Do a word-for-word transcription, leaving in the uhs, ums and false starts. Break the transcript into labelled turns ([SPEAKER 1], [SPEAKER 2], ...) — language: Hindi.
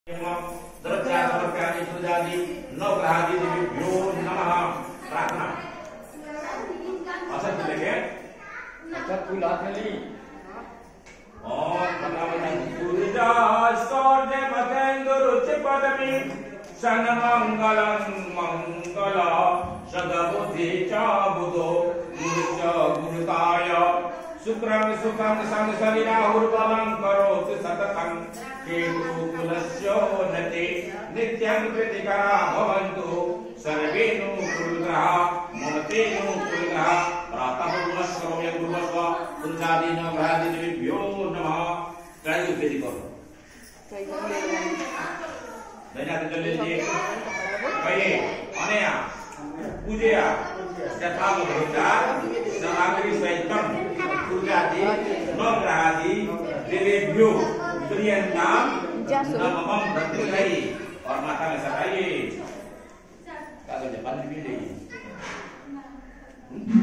[SPEAKER 1] नवग्रहादिभ्यो नमः। प्रार्थना असर लेके अच्छा फूल हाथ में ली। ओम भगवती पूजा स्वर्ग मतेंद्र रुचि पदमी सन मंगलम मंगल सदबुद्धि च बुधो गुरु च गुरुताय शुक्रं सुखं संसरिराहुर्बलं करोतु सततं केतु कुलस्योन्नते नित्यं कृतिकरा भवन्तु सर्वे नु कुलग्रहा ममते नु कुलग्रहा प्रातः गुरुवस्वय गुरुवस्व कुंजादीन ग्रहादिभ्यो नमः। त्राई उपरि करो दैनाथ जल लीजिए कहिए अनया पूजया यथा भूता सामग्री सहितम पूजादि नवग्रहादि देवेभ्यो प्रियंताम नमः प्रतिष्ठाई और माथा में सटाइए कागज पानी पी लीजिए।